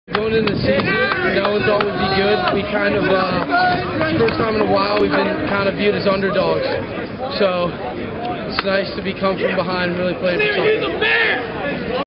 Going into the season, no one thought we'd be good. We kind of, first time in a while, we've been kind of viewed as underdogs. So it's nice to be come from behind and really play for something.